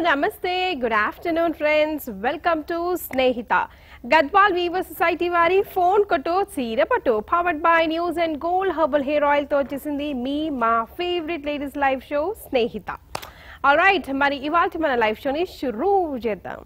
నమస్తే good afternoon friends welcome to Snehitha Gadwal weaver society వారి phone కొట్టు చీర పట్టు powered by news and gold herbal hair oil తో వచ్చేసింది మా favourite ladies live show Snehitha. Alright, మరి ఇవాళ మన లైవ్ షోని షురూ చేద్దాం.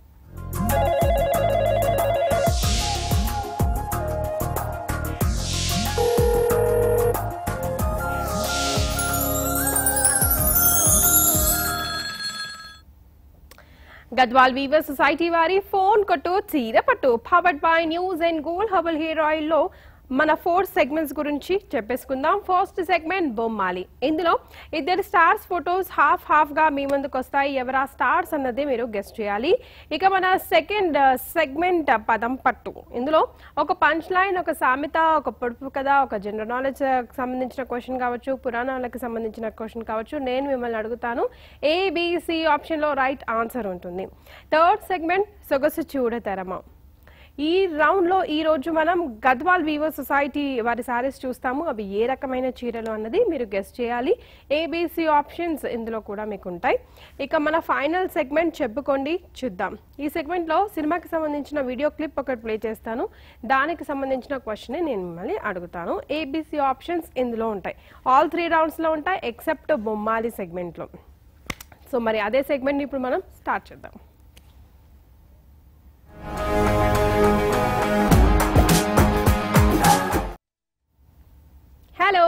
గద్వాల్ వీవర్ సొసైటీ వారి ఫోన్ కొట్టు చీర పట్టు powered by news and gold herbal hair oil లో మన 4 సెగ్మెంట్స్ గురించి చెప్పేసుకుందాం. ఫస్ట్ సెగ్మెంట్ బొమ్మాలి. ఇందులో ఇద్దరు స్టార్స్ ఫొటోస్ హాఫ్ గా మీ ముందుకు వస్తాయి. ఎవరా స్టార్స్ అన్నది మీరు గెస్ట్ చేయాలి. ఇక మన సెకండ్ సెగ్మెంట్ పదం పట్టు. ఇందులో ఒక పంచ్ లైన్, ఒక సామెత, ఒక పొడుపు కథ, ఒక జనరల్ నాలెడ్జ్ సంబంధించిన క్వశ్చన్ కావచ్చు, పురాణాలకు సంబంధించిన క్వశ్చన్ కావచ్చు. నేను మిమ్మల్ని అడుగుతాను, ఏబిసి ఆప్షన్ లో రైట్ ఆన్సర్ ఉంటుంది. థర్డ్ సెగ్మెంట్ సొగసు చూడతరమా. ఈ రౌండ్ లో ఈ రోజు మనం గద్వాల్ వీవర్ సొసైటీ వారి సారీస్ చూస్తాము. అవి ఏ రకమైన చీరలు అన్నది మీరు గెస్ట్ చేయాలి. ఏబిసి ఆప్షన్స్ ఇందులో కూడా మీకు ఉంటాయి. ఇక మన ఫైనల్ సెగ్మెంట్ చెప్పుకోండి చూద్దాం. ఈ సెగ్మెంట్ లో సినిమాకి సంబంధించిన వీడియో క్లిప్ ఒకటి ప్లే చేస్తాను. దానికి సంబంధించిన క్వశ్చన్ నేను మిమ్మల్ని అడుగుతాను. ఏబిసి ఆప్షన్స్ ఇందులో ఉంటాయి. ఆల్ 3 రౌండ్స్ లో ఉంటాయి ఎక్సెప్ట్ బొమ్మాలి సెగ్మెంట్ లో. సో మరి అదే సెగ్మెంట్ ఇప్పుడు మనం స్టార్ట్ చేద్దాం. హలో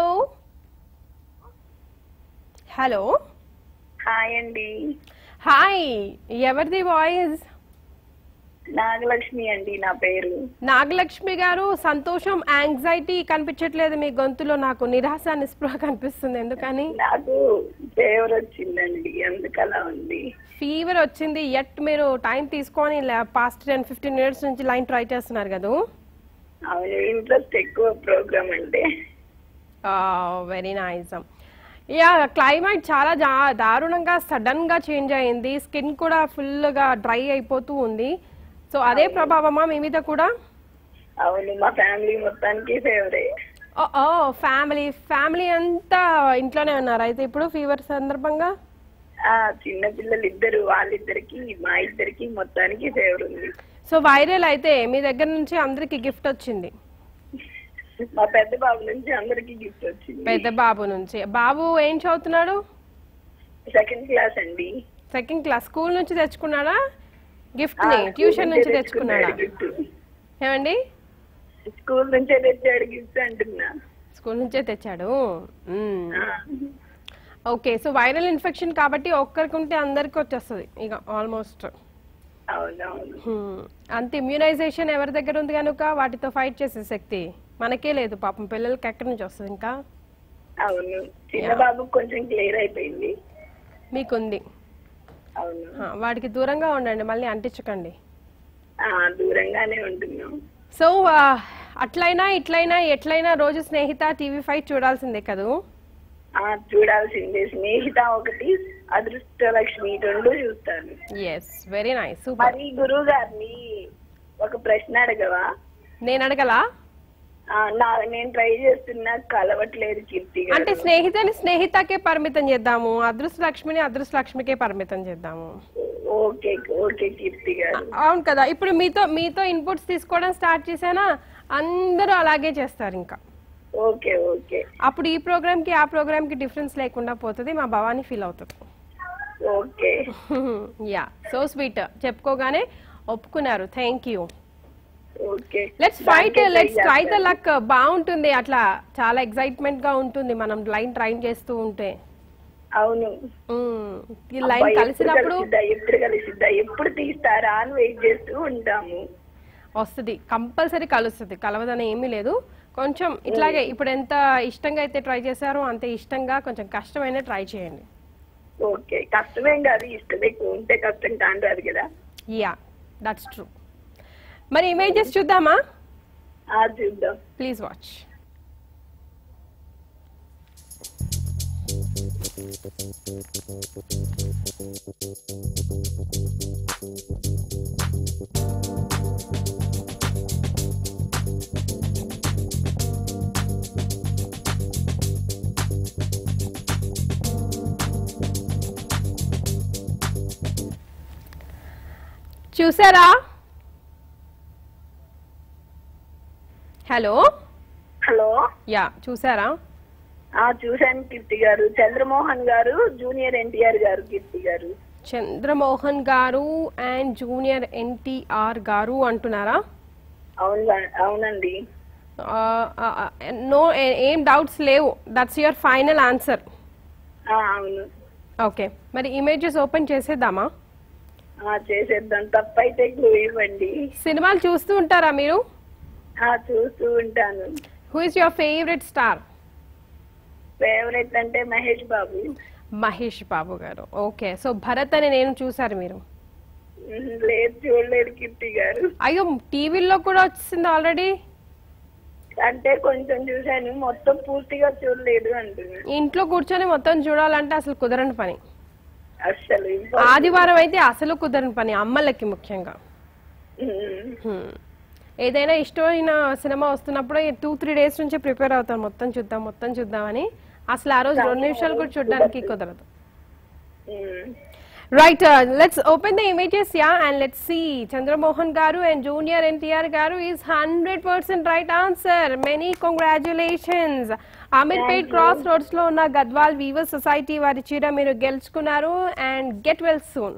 హలో హాయ్ అండి. హాయ్, ఎవరిది వాయిస్? నాగలక్ష్మి అండి నా పేరు. నాగలక్ష్మి గారు, సంతోషం యాంగ్జైటీ కనిపించట్లేదు మీ గొంతులో. నాకు నిరాశ నిస్పృహ కనిపిస్తుంది. ఎందుకని? నాకు ఫీవర్ వచ్చిందండి, అందుకలా ఉంది. ఫీవర్ వచ్చింది. ఎట్ మీరు టైం తీసుకొని పాస్ట్ 10-15 మినిట్స్ నుంచి లైన్ ట్రై చేస్తున్నారు కదా? అవును, ఇంట్రెస్ట్ ఎక్కువ ప్రోగ్రామ్ అంటే. Very nice. యా, క్లైమేట్ చాలా దారుణంగా సడన్ గా చేంజ్ అయింది. స్కిన్ కూడా ఫుల్ గా డ్రై అయిపోతూ ఉంది. సో అదే ప్రభావమా మీ మీద కూడా? అవును, మా ఫ్యామిలీ మొత్తానికి ఫేవరే. ఫ్యామిలీ అంతా ఇంట్లోనే ఉన్నారు అయితే ఇప్పుడు ఫీవర్ సందర్భంగా? చిన్న పిల్లలు ఇద్దరు, వాళ్ళిద్దరికి మా ఇద్దరికి మొత్తానికి ఫేవర్ ఉంది. సో వైరల్ అయితే మీ దగ్గర నుంచి అందరికి గిఫ్ట్ వచ్చింది. మా పెద్ద బాబు నుంచి అందరికి గిఫ్ట్ వచ్చింది. పెద్ద బాబు నుంచి. బాబు ఏం చదువుతున్నాడు? 2nd క్లాస్ అండి. 2nd class. స్కూల్ నుంచి తెచ్చుకున్నాడా గిఫ్ట్ ని? ట్యూషన్ నుంచి తెచ్చుకున్నాడా? ఏమండి? స్కూల్ నుంచే తెచ్చాడు గిఫ్ట్ అంటున్నా. స్కూల్ నుంచే తెచ్చాడు. ఓకే, సో వైరల్ ఇన్ఫెక్షన్ కాబట్టి ఒక్కరికి ఉంటే అందరికి వచ్చేస్తుంది ఇక ఆల్మోస్ట్. అంత ఇమ్యూనైజేషన్ ఎవరి దగ్గర ఉంది కనుక వాటితో ఫైట్ చేసే శక్తి మనకే లేదు. పాపం పిల్లలకి ఎక్కడి నుంచి వస్తుంది ఇంకా? అవును, చిన్న బాబు కొంచెం క్లియర్ అయిపోయింది. మీకుంది. వాడికి దూరంగా ఉండండి, మళ్ళీ అంటించకండి. దూరంగానే ఉంటున్నాం. సో అట్లయినా ఇట్లయినా ఎట్లయినా రోజు స్నేహిత TV5 చూడాల్సిందే కదూ? చూడాల్సిందే. స్నేహిత ఒకటి, అదృష్టలక్ష్మి 2 చూస్తాను. Yes, very nice. మరి గురువు గారిని ఒక ప్రశ్న అడగవా? నేను అడగలా? నేను ట్రై చేస్తున్నా, కలవట్లేదు కీర్తి. అంటే స్నేహితకే పరిమితం చేద్దాము, అదృష్టలక్ష్మికే పరిమితం చేద్దాము. ఓకే ఓకే కీర్తి గారు. అవును కదా. ఇప్పుడు మీతో ఇన్పుట్స్ తీసుకోవడం స్టార్ట్ చేసానా, అందరూ అలాగే చేస్తారు ఇంకా. Okay okay. అప్పుడు ఈ ప్రోగ్రామ్ కి ఆ ప్రోగ్రామ్ కి డిఫరెన్స్ లేకుండా పోతుంది. మా భవాని ఫీల్ అవుతుంది. ఓకే. Yeah, so sweet. చెప్పుకోగానే ఒప్పుకున్నారు. Thank you. Okay, let's fight, let's try the luck. బాగుంటుంది అట్లా, చాలా ఎక్సైట్మెంట్ గా ఉంటుంది మనం లైన్ ట్రైన్ చేస్తూ ఉంటే. అవును, ఈ లైన్ కలిసినప్పుడు ఎప్పుడు తీస్తారా అని వెయిట్ చేస్తూ ఉంటాము. వస్తుంది, కంపల్సరీ కలుస్తుంది. కలవదని ఏమీ లేదు. కొంచెం ఇట్లాగే ఇప్పుడు ఎంత ఇష్టంగా అయితే ట్రై చేశారో అంతే ఇష్టంగా కొంచెం కష్టమైన ట్రై చేయండి. ఓకే, కష్టమేం కాదు, ఇష్టం ఎక్కువ ఉంటే కష్టం కాదు కదా. Yeah, that's true. మరి ఇమేజెస్ చూద్దామా? చూద్దాం, ప్లీజ్ వాచ్. చూసారా? Hello hello. యా చూసారా? చూశాను కీర్తి గారు. చంద్రమోహన్ గారు, జూనియర్ ఎన్టీఆర్ గారు. కీర్తి గారు, చంద్రమోహన్ గారు అండ్ జూనియర్ ఎన్టీఆర్ గారు అంటున్నారా? అవునండి. నో, ఏం డౌట్స్ లేవు. That's your final answer. అవును. ఓకే, మరి ఇమేజెస్ ఓపెన్ చేసేద్దామా? చేసేద్దాం. తప్పైతే క్లూ ఇవ్వండి. సినిమాలు చూస్తూ ఉంటారా మీరు? చూస్తూ ఉంటాను. Who is your favourite star? Favourite అంటే మహేష్ బాబు. మహేష్ బాబు గారు. ఓకే, సో భరత్ అని నేను చూసారు మీరు? లేదు, చూడలేదు కీర్తి గారు. అయ్యో, టీవీలో కూడా వచ్చింది ఆల్రెడీ. అంటే కొంచెం చూశాను, మొత్తం పూర్తిగా చూడలేదు అంటున్నాను. ఇంట్లో కూర్చొని మొత్తం చూడాలంటే అసలు కుదరని పని. అసలు ఆదివారం అయితే అసలు కుదరని పని, అమ్మలకి ముఖ్యంగా. ఏదైనా ఇష్టమైన సినిమా వస్తున్నప్పుడు 2-3 డేస్ నుంచి ప్రిపేర్ అవుతాను, మొత్తం చూద్దామని. అసలు ఆ రోజు 2 నిమిషాలు కూడా చూడడానికి కుదరదు. Right, let's open the images, yeah, and let's see. Chandramohan Garu and Junior NTR Garu is 100% right answer. Many congratulations. Amirpet Crossroads lo ఉన్న Gadwal Weavers Society వారి చీర మీరు గెలుచుకున్నారు, and get well soon.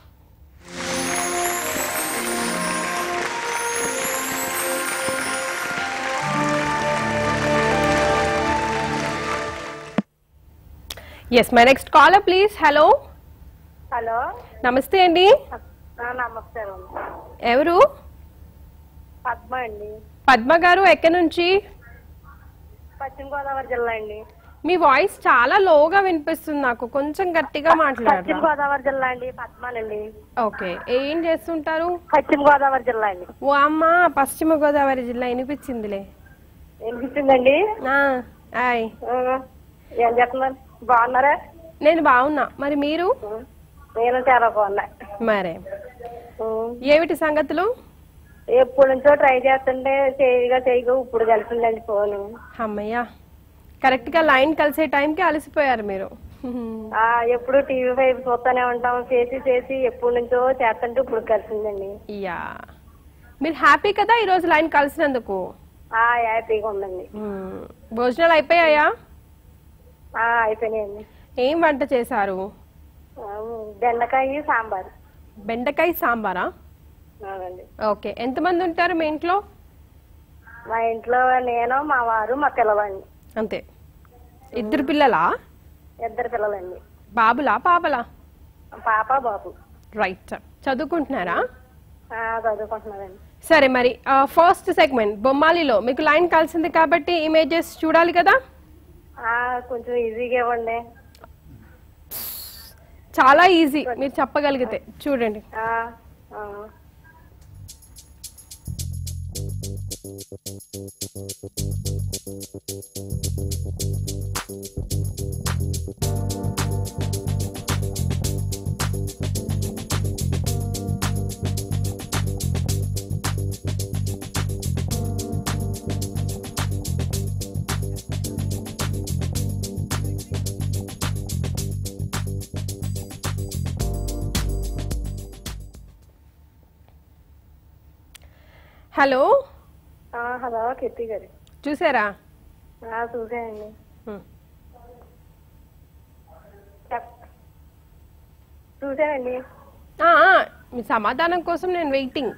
Yes, my next caller please. Hello. Hello. నమస్తే అండి. నమస్కారం. ఎవరు? పద్మ అండి. పద్మ గారు, ఎక్కడి నుంచి? పశ్చిమ గోదావరి జిల్లా అండి. మీ వాయిస్ చాలా లోగా వినిపిస్తుంది నాకు, కొంచెం గట్టిగా మాట్లాడారు. పశ్చిమ గోదావరి జిల్లా అండి. పద్మనండి. ఓకే, ఏం చేస్తుంటారు? పశ్చిమ గోదావరి జిల్లా అండి. ఓ అమ్మ, పశ్చిమ గోదావరి జిల్లా వినిపించిందిలే. వినిపిస్తుందండి. ఏం చేస్తున్నారు? బాగున్నారా? నేను బాగున్నా, మరి మీరు? నేను చాలా బాగున్నా. మరే ఏమిటి సంగతులు? ఎప్పటి నుంచో ట్రై చేస్తుంటే చేయగా ఇప్పుడు కలిసిందండి ఫోన్. అమ్మయ్యా, కరెక్ట్ గా లైన్ కలిసే టైంకి అలసిపోయారు మీరు. ఎప్పుడు TV5 చూస్తూనే ఉంటాం, చేసి ఎప్పటి నుంచో చేస్తుంటే ఇప్పుడు కలిసిందండి. యా, మీరు హ్యాపీ కదా ఈ రోజు లైన్ కలిసినందుకు? హ్యాపీగా ఉందండి. భోజనాలు అయిపోయాయా? అయిపోయినాయండి. ఏం వంట చేశారు? బెండకాయ సాంబార్. బెండకాయ సాంబారా? ఓకే, ఎంతమంది ఉంటారు మీ ఇంట్లో? మా ఇంట్లో నేను, మా వారు, మా పిల్లలండి. అంతే? 2 పిల్లలా? 2 పిల్లలండి. బాబులా పాపలా? పాప బాబు. రైట్, చదువుకుంటున్నారా? చదువుకుంటున్నారండి. సరే, మరి ఫస్ట్ సెగ్మెంట్ బొమ్మాలిలో మీకు లైన్ కలిసింది కాబట్టి ఇమేజెస్ చూడాలి కదా? కొంచెం ఈజీగా ఇవ్వండి. చాలా ఈజీ, మీరు చెప్పగలిగితే. చూడండి. హలో. హలో కీర్తి గారు, చూసారా? చూసానండి. చూసానండి. మీ సమాధానం కోసం నేను వెయిటింగ్.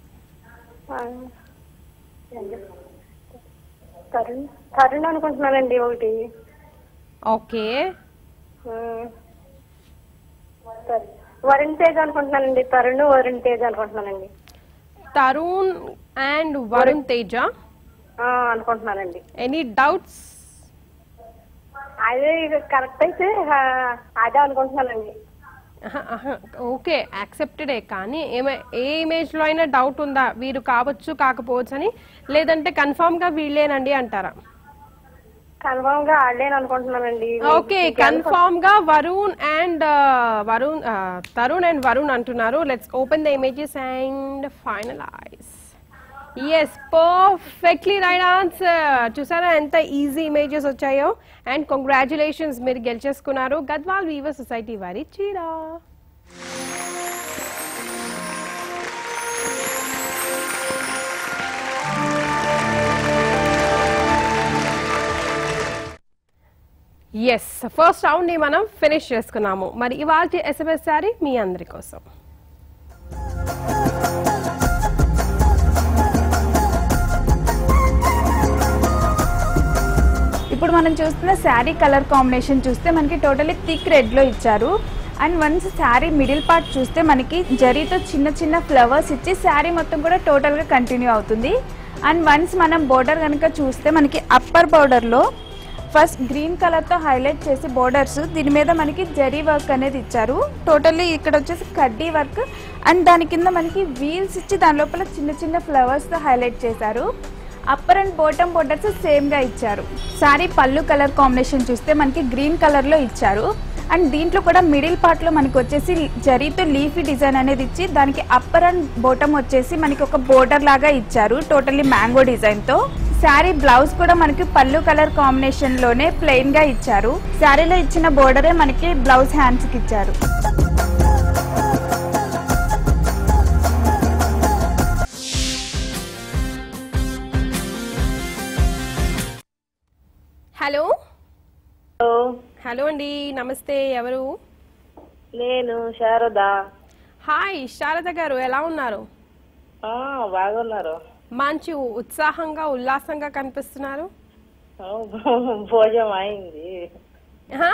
తరుణ్ అనుకుంటున్నానండి ఒకటి. ఓకే, వరుణ్ తేజ్ అనుకుంటున్నానండి. వరుణ్ తేజ్ అనుకుంటున్నానండి. తరుణ్ అండ్ వరుణ్ తేజ అనుకుంటున్నానండి. Any doubts? అదే కరెక్ట్ అయితే అదే అనుకుంటున్నానండి. ఓకే, యాక్సెప్టెడే. కానీ ఏ ఇమేజ్ లో అయినా డౌట్ ఉందా వీరు కావచ్చు కాకపోవచ్చు అని, లేదంటే కన్ఫర్మ్ గా వీళ్ళేనండి అంటారా? కన్ఫర్మ్ గా ఆడలేను అనుకుంటున్నానండి. ఓకే, కన్ఫర్మ్ గా తరుణ్ అండ్ వరుణ్ అంటున్నారు. Let's open the images and finalize. Yes, perfectly right answer. చూసారా ఎంత ఈజీ ఇమేజెస్ వచ్చాయో? అండ్ కంగ్రాచులేషన్స్, మీరు గెలిచేసుకున్నారు గద్వాల్ వీవర్స్ సొసైటీ వారి చీర. ఎస్ ఫస్ట్ రౌండ్ ని మనం ఫినిష్ చేసుకున్నాము. మరి ఇవాళ ఎస్ఎంఎస్ శారీ మీ అందరి కోసం. ఇప్పుడు మనం చూస్తున్న శారీ కలర్ కాంబినేషన్ చూస్తే మనకి టోటలీ థిక్ రెడ్ లో ఇచ్చారు. And once sari middle part చూస్తే మనకి జరీతో చిన్న చిన్న ఫ్లవర్స్ ఇచ్చి శారీ మొత్తం కూడా టోటల్ గా కంటిన్యూ అవుతుంది. అండ్ వన్స్ మనం బోర్డర్ కనుక చూస్తే మనకి అప్పర్ బోర్డర్ లో ఫస్ట్ గ్రీన్ కలర్ తో హైలైట్ చేసి బోర్డర్స్ దీని మీద మనకి జరీ వర్క్ అనేది ఇచ్చారు. టోటల్లీ ఇక్కడ వచ్చేసి కడ్డీ వర్క్ అండ్ దాని కింద మనకి వీల్స్ ఇచ్చి దాని లోపల చిన్న చిన్న ఫ్లవర్స్ తో హైలైట్ చేశారు. Upper and bottom borders same గా ఇచ్చారు. సారీ పళ్ళు కలర్ కాంబినేషన్ చూస్తే మనకి గ్రీన్ కలర్ లో ఇచ్చారు. అండ్ దీంట్లో కూడా మిడిల్ పార్ట్ లో మనకి వచ్చేసి జరీతో లీఫీ డిజైన్ అనేది ఇచ్చి దానికి అప్పర్ అండ్ బాటమ్ వచ్చేసి మనకి ఒక బోర్డర్ లాగా ఇచ్చారు టోటల్లీ మ్యాంగో డిజైన్ తో. శారీ బ్లౌజ్ కూడా మనకి పళ్ళు కలర్ కాంబినేషన్ లోనే ప్లెయిన్ గా ఇచ్చారు. శారీలో ఇచ్చిన బోర్డరే మనకి బ్లౌజ్ హ్యాండ్స్ కి ఇచ్చారు. హలో హలో హలో అండి, నమస్తే. ఎవరు? నేను శారద. హాయ్ శారద గారు, ఎలా ఉన్నారు? బాగున్నారు. మంచి ఉత్సాహంగా ఉల్లాసంగా కనిపిస్తున్నారు. భోజనం అయింది. హా?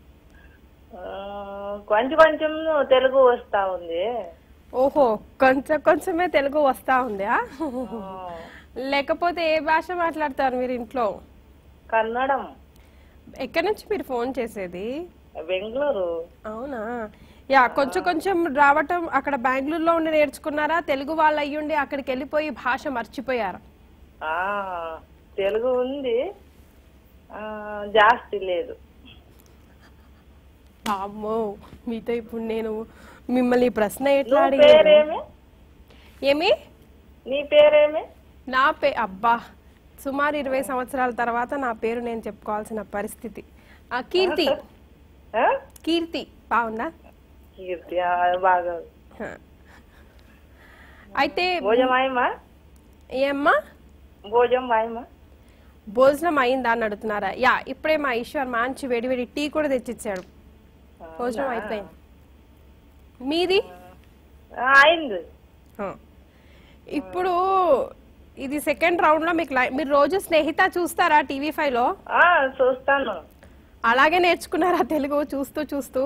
కొంచెం కొంచెం తెలుగు వస్తా ఉంది. ఓహో, కొంచెం కొంచెమే తెలుగు వస్తా ఉందా? లేకపోతే ఏ భాష మాట్లాడతారు మీరు ఇంట్లో? కన్నడం. ఎక్కడి నుంచి మీరు ఫోన్ చేసేది? బెంగళూరు. అవునా? యా, కొంచెం కొంచెం రావటం అక్కడ బెంగళూరులో ఉండి నేర్చుకున్నారా? తెలుగు వాళ్ళు అయ్యుండి అక్కడికి వెళ్ళిపోయి భాష మర్చిపోయారా? తెలుగు ఉంది, జాస్తి లేదు. అమ్మో, మీతో ఇప్పుడు నేను మిమ్మల్ని ప్రశ్న ఎట్లా పేరేమి? ఏమి? నీ పేరేమి? నా అబ్బా, సుమారు 20 సంవత్సరాల తర్వాత నా పేరు నేను చెప్పుకోవాల్సిన పరిస్థితి. కీర్తి. కీర్తి బాగుందా? కీర్తి బాగా. అయితే ఏమ్మా భోజనం అయిందా అని అడుగుతున్నారా? యా, ఇప్పుడే మా ఈశ్వర్ మంచి వేడివేడి టీ కూడా తెచ్చిచ్చాడు. భోజనం అయిపోయింది. మీది అయింది. ఇప్పుడు ఇది సెకండ్ రౌండ్ లో మీకు మీరు రోజు స్నేహిత చూస్తారా TV5 లో? చూస్తాను. అలాగే నేర్చుకున్నారా తెలుగు చూస్తూ చూస్తూ?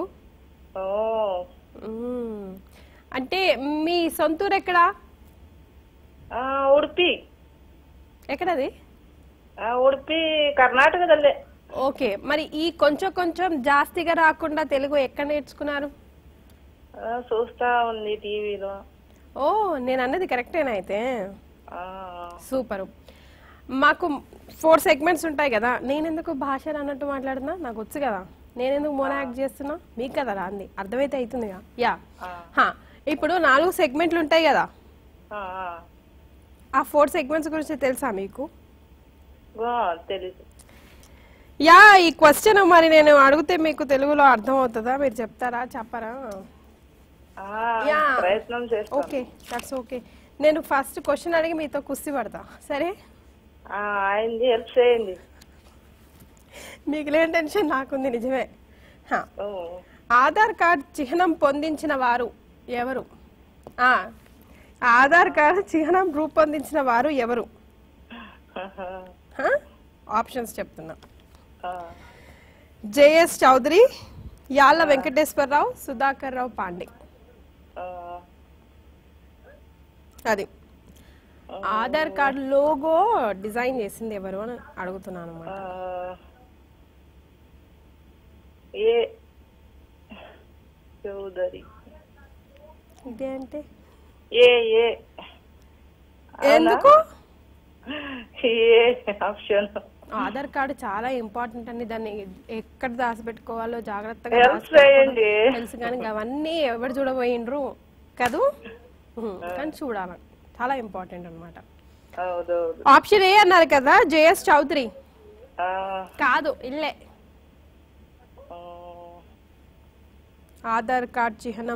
అంటే మీ సొంతూరు ఎక్కడా? ఉడిపి. ఎక్కడది? ఉడిపి కర్ణాటకదల్లే. ఓకే, మరి ఈ కొంచెం కొంచెం జాస్తిగా రాకుండా తెలుగు ఎక్కడ నేర్చుకున్నారు? చూస్తా ఉంది టీవీలో. ఓ, నేను అన్నది కరెక్టేనా అయితే? సూపర్. మాకు 4 సెగ్మెంట్స్ ఉంటాయి కదా, నేనెందుకు భాష అన్నట్టు మాట్లాడుతున్నా? నాకు వచ్చు కదా, నేనెందుకు మోన యాక్ట్ చేస్తున్నా? మీకు కదా రాంది, అర్థమైతే అవుతుంది కదా. యా, ఇప్పుడు 4 సెగ్మెంట్లు ఉంటాయి కదా, ఆ 4 సెగ్మెంట్స్ గురించి తెలుసా మీకు? తెలుసు. యా, ఈ క్వశ్చన్ మరి నేను అడిగితే మీకు తెలుగులో అర్థం అవుతుందా? మీరు చెప్తారా చెప్పరా? ప్రయత్నం చేస్తా. Okay, that's okay. నేను ఫస్ట్ క్వశ్చన్ అడిగి మీతో కుస్తీ పడతా, సరే? అయింది, హెల్ప్ చేయండి. మీకు లేని టెన్షన్ నాకుంది, నిజమే. ఆధార్ కార్డ్ చిహ్నం పొందించిన వారు ఎవరు? ఆధార్ కార్డ్ చిహ్నం రూపొందించిన వారు ఎవరు? ఆప్షన్స్ చెప్తున్నా. జేఎస్ చౌదరి, యాళ్ళ వెంకటేశ్వరరావు, సుధాకర్ రావు పాండే. అది ఆధార్ కార్డ్ లోగో డిజైన్ చేసింది ఎవరు అని అడుగుతున్నాను అన్నమాట. ఇదే అంటే ఎందుకు? ఆధార్ కార్డు చాలా ఇంపార్టెంట్ అండి, దాన్ని ఎక్కడ దాచిపెట్టుకోవాలో జాగ్రత్తగా తెలుసు, కానీ అవన్నీ ఎవరు చూడబోయిండ్రు కదూ, కానీ చూడాలి, చాలా ఇంపార్టెంట్ అన్నమాట. ఆప్షన్ ఏ అన్నారు కదా, జేఎస్ చౌదరి. కాదు, ఇల్లే ఆధార్ కార్డ్ చిహ్నం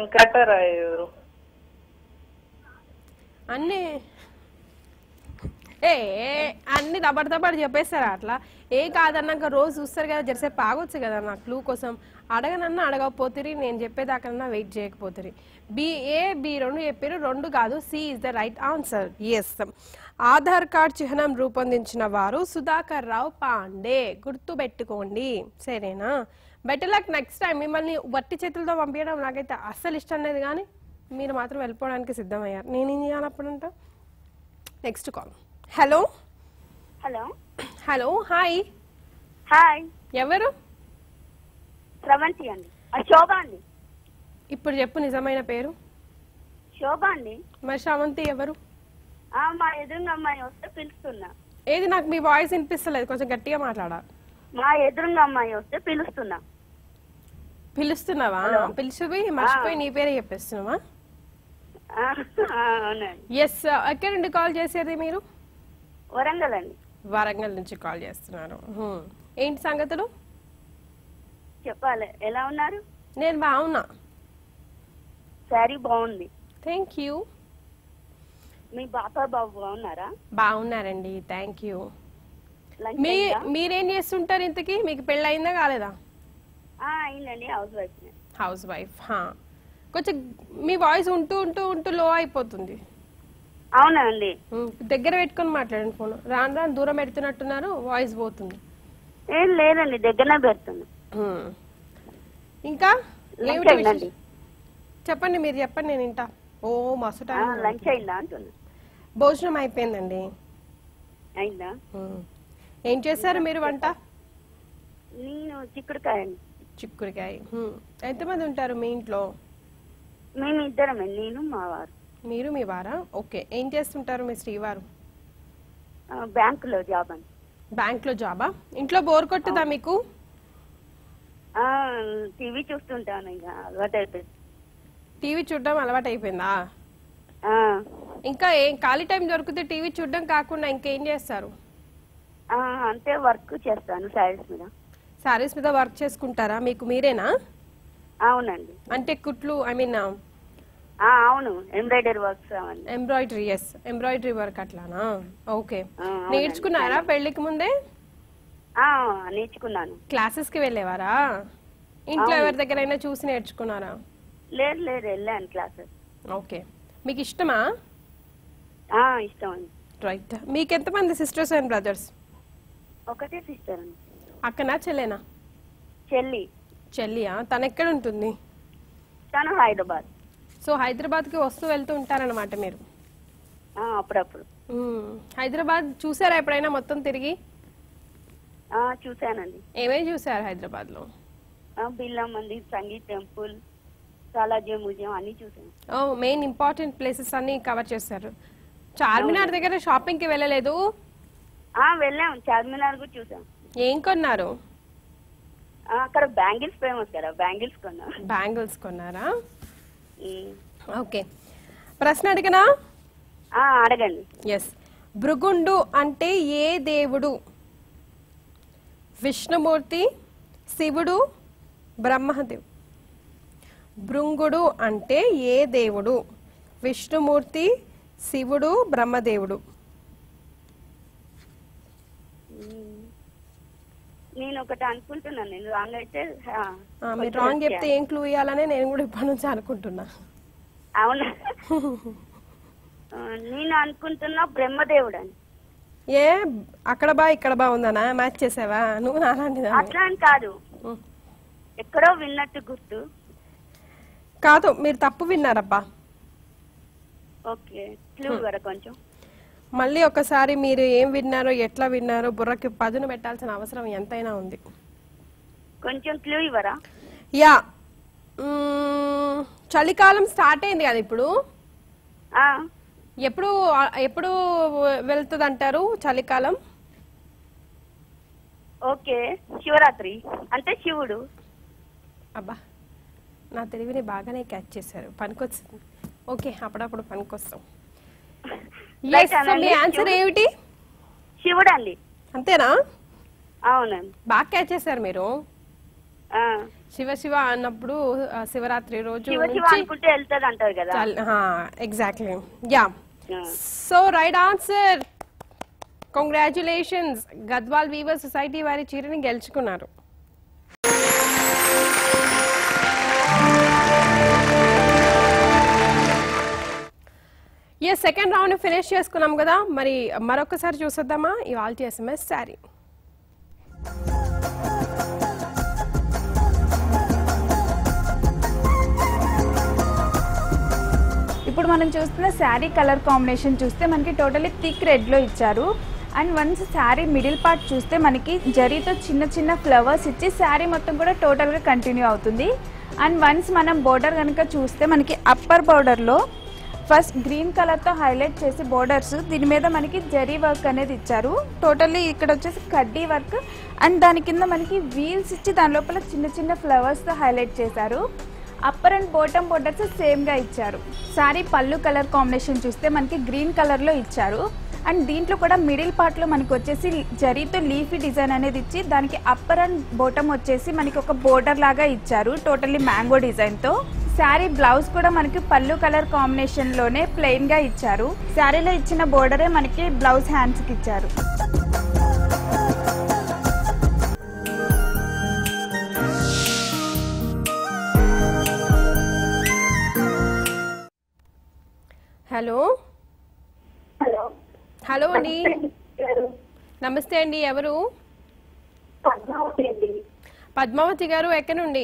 వెంకటరాయు. అన్నీ ఏ అన్ని దబడి చెప్పేస్తారా అట్లా? ఏ కాదన్నాక రోజు చూస్తారు కదా, జరసేపు ఆగొచ్చు కదా నా క్లూ కోసం. అడగనన్నా అడగకపోతుంది, నేను చెప్పేదాకన్నా వెయిట్ చేయకపోతుంది. బి రెండు చెప్పారు, 2 కాదు, C is the right answer. Yes, Aadhaar card చిహ్నం రూపొందించిన వారు సుధాకర్ రావు పాండే. గుర్తు పెట్టుకోండి, సరేనా? Better luck next time. మిమ్మల్ని వట్టి చేతులతో పంపించడం నాకైతే అస్సలు ఇష్టం లేదు, కానీ మీరు మాత్రం వెళ్ళిపోవడానికి సిద్ధమయ్యారు. నేనేం చేయాలప్పుడంట? Next call. Hello hello hello, hi. Hi, ఎవరు? శ్రవంతి అండి. శోభ అండి. ఇప్పుడు చెప్పు నిజమైన పేరు. శోభ అండి. మరి శ్రవంతి ఎవరు? మా ఎదురుగా అమ్మాయి వస్తే పిలుస్తున్నా. ఏది, నాకు మీ వాయిస్ వినిపిస్తలేదు, కొంచెం గట్టిగా మాట్లాడాలి. మా ఎదురుగా అమ్మాయి వస్తే పిలుస్తున్నా. పిలుస్తున్నావా? పిలిచిపోయి మర్చిపోయి నీ పేరే చెప్పేస్తున్నావా? అవునండి. ఎస్, ఎక్కడి నుండి కాల్ చేసేది మీరు? వరంగల్ అండి. వరంగల్ నుంచి కాల్ చేస్తున్నారు. ఏంటి సంగతులు? చెప్పాలి. ఎలా ఉన్నారు? నేను బాగున్నా. శారీ బాగుంది. Thank you. మీ బాపా బాబు బాగున్నారా? బాగున్నారండి, థ్యాంక్ యూ. లంచ్ అయిందా? మీరేం చేస్తుంటారు ఇంతకీ? మీకు పెళ్ళి అయిందా కాలేదా? అయిందండి. House wife. House wife. కొంచెం మీ వాయిస్ ఉంటూ ఉంటూ ఉంటూ లో అయిపోతుంది. అవునా అండి? దగ్గర పెట్టుకొని మాట్లాడండి ఫోన్. రాను రాను దూరం పెడుతున్నట్టున్నారు, వాయిస్ పోతుంది. ఏం లేదండి, దగ్గరనే పెడుతున్నా. ఇంకా లంచ్ అయిందండి. చెప్పండి, మీరు చెప్పండి, నేను వింటా. ఓ మస్తు టైం. లంచ్ అయిందా అంటున్నా. భోజనం అయిపోయిందండి. అయిందా? ఏం చేశారు మీరు వంట? నేను చిక్కుడుకాయ అండి. చిక్కుడుకాయ. ఎంతమంది ఉంటారు మీ ఇంట్లో? మేము ఇద్దరమే, నేను మా వారు. మీరు మీ వారా? ఓకే. ఏం చేస్తుంటారు మీ శ్రీవారు? బ్యాంకులో జాబ్ అండి. బ్యాంక్ లో జాబా? ఇంట్లో బోర్ కొట్టదా మీకు? టీవీ చూస్తుంటాను, ఇక అలవాటు అయిపోయింది. టీవీ చూడడం అలవాటు అయిపోయిందా? ఇంకా ఏం ఖాళీ టైం దొరికితే టీవీ చూడడం కాకుండా ఇంకేం చేస్తారు? అంటే వర్క్ చేస్తాను శారీస్ మీద. శారీస్ మీద వర్క్ చేసుకుంటారా? మీకు మీరేనా? అవునండి. అంటే కుట్లు, ఐ మీన్ అవును, embroidery works. Embroidery. Yes, embroidery work అట్లానా? ఓకే. నేర్చుకున్నారా పెళ్లికి ముందే? నేర్చుకున్నాను. క్లాసెస్ కి వెళ్ళేవారా? ఇంట్లో ఎవరి దగ్గరైనా చూసి నేర్చుకున్నారా? లేదు లేదు, వెళ్ళాను క్లాసెస్. ఓకే. మీకు ఇష్టమా? ఇష్టం అండి. రైట్. మీకు ఎంతమంది సిస్టర్స్ అండ్ బ్రదర్స్? ఒకటే సిస్టర్ అండి. అక్కనా చెల్లేనా? చెల్లి. చెల్లియా? తను ఎక్కడ ఉంటుంది? తను హైదరాబాద్. సో హైదరాబాద్కి వస్తూ వెళ్తూ ఉంటారనమాట మీరు? అప్పుడప్పుడు. హైదరాబాద్ చూసారా ఎప్పుడైనా మొత్తం తిరిగి? చూసానండి. ఏమేమి చూసారు హైదరాబాద్ లో? బిర్లా మందిర్, సంగీత్ టెంపుల్, సాలార్జంగ్ మ్యూజియం అన్ని చూసాను. మెయిన్ ఇంపార్టెంట్ ప్లేసెస్ అన్ని కవర్ చేశారు. చార్మినార్ దగ్గర షాపింగ్ కి వెళ్ళలేదు? వెళ్ళాం, చార్మినార్ కూడా చూసాం. ఏం కొన్నారు? అక్కడ బ్యాంగిల్స్ ఫేమస్ కదా, బ్యాంగిల్స్ కొన్నా. బ్యాంగిల్స్ కొన్నారా? ఓకే. ప్రశ్న అడిగనా? అడగండి. ఎస్. భృగుండు అంటే ఏ దేవుడు? విష్ణుమూర్తి, శివుడు, బ్రహ్మదేవుడు. భృంగుడు అంటే ఏ దేవుడు? విష్ణుమూర్తి, శివుడు, బ్రహ్మదేవుడు. నేను ఒకటి అనుకుంటున్నాను, నేను రాంగ్ అయితే. మీరు రాంగ్ చెప్తే ఏం క్లూ ఇవ్వాలనే నేను కూడా ఇప్పటి నుంచి అనుకుంటున్నా. అవునా? నేను అనుకుంటున్నా బ్రహ్మదేవుడు అని. ఏ అక్కడ బా ఇక్కడ బా ఉందనా? మ్యాచ్ చేసావా నువ్వు? అలాంటిదా? అట్లా అని కాదు, ఎక్కడో విన్నట్టు గుర్తు. కాదు, మీరు తప్పు విన్నారబ్బా. ఓకే, క్లూ ఇవ్వరా కొంచెం? మళ్ళీ ఒకసారి మీరు ఏం విన్నారో, ఎట్లా విన్నారో బుర్రకి పదును పెట్టాల్సిన అవసరం ఎంతైనా ఉంది. కొంచెం క్లూ ఇవ్వరా? యా, చలికాలం స్టార్ట్ అయింది కదా ఇప్పుడు. ఎప్పుడు ఎప్పుడు వెళ్తుంది అంటారు చలికాలం? ఓకే, శివరాత్రి అంటే శివుడు. అబ్బా, నా తెలివిని బాగానే క్యాచ్ చేశారు, పనికొచ్చింది. ఓకే, అప్పుడప్పుడు పనికొస్తాం. మీ ఆన్సర్ ఏమిటి? శివుడు అండి. అంతేనా? అవునండి, బాగా క్యాచ్ చేశారు మీరు. శివ శివ అన్నప్పుడు శివరాత్రి రోజు వెళ్తుంది అంటారు కదా. Exactly. Yeah, so right answer. Congratulations, Gadwal weaver society వారి చీరని గెలుచుకున్నారు. సెకండ్ రౌండ్ ఫినిష్ చేసుకున్నాం కదా, మరి మరొకసారి చూసేద్దామా ఇవాల్టి SMS శారీ. ఇప్పుడు మనం చూస్తున్న శారీ కలర్ కాంబినేషన్ చూస్తే మనకి టోటలీ థిక్ రెడ్లో ఇచ్చారు. And once sari middle part చూస్తే మనకి జరీతో చిన్న చిన్న ఫ్లవర్స్ ఇచ్చి శారీ మొత్తం కూడా టోటల్గా కంటిన్యూ అవుతుంది. అండ్ వన్స్ మనం బోర్డర్ కనుక చూస్తే మనకి అప్పర్ బోర్డర్లో ఫస్ట్ గ్రీన్ కలర్తో హైలైట్ చేసి బోర్డర్స్ దీని మీద మనకి జరీ వర్క్ అనేది ఇచ్చారు. టోటల్లీ ఇక్కడ వచ్చేసి కడ్డీ వర్క్ అండ్ దాని కింద మనకి వీల్స్ ఇచ్చి దాని లోపల చిన్న చిన్న ఫ్లవర్స్తో హైలైట్ చేశారు. అప్పర్ అండ్ బాటమ్ బోర్డర్స్ సేమ్గా ఇచ్చారు. శారీ పళ్ళు కలర్ కాంబినేషన్ చూస్తే మనకి గ్రీన్ కలర్లో ఇచ్చారు. అండ్ దీంట్లో కూడా మిడిల్ పార్ట్లో మనకి వచ్చేసి జరీతో లీఫీ డిజైన్ అనేది ఇచ్చి దానికి అప్పర్ అండ్ బాటమ్ వచ్చేసి మనకి ఒక బోర్డర్ లాగా ఇచ్చారు టోటల్లీ మ్యాంగో డిజైన్తో. శారీ బ్లౌజ్ కూడా మనకి పళ్ళు కలర్ కాంబినేషన్లోనే ప్లెయిన్గా ఇచ్చారు. శారీలో ఇచ్చిన బోర్డరే మనకి బ్లౌజ్ హ్యాండ్స్కి ఇచ్చారు. హలో హలో హలో అండి, నమస్తే అండి. ఎవరు? పద్మావతి గారు. ఎక్కడి నుండి?